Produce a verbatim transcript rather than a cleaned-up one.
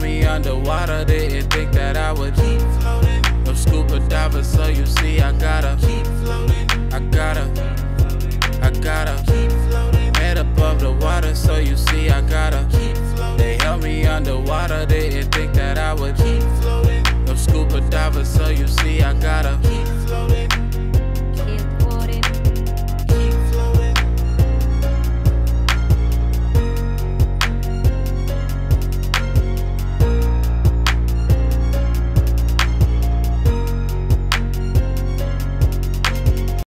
me underwater, didn't think that I would keep floating. No scuba diver, so you see I gotta keep floating. I gotta, I gotta keep floating. Head above the water, so you see I gotta keep floating. They held me underwater, didn't think that I would keep floating. No scuba diver, so you see I gotta keep floating.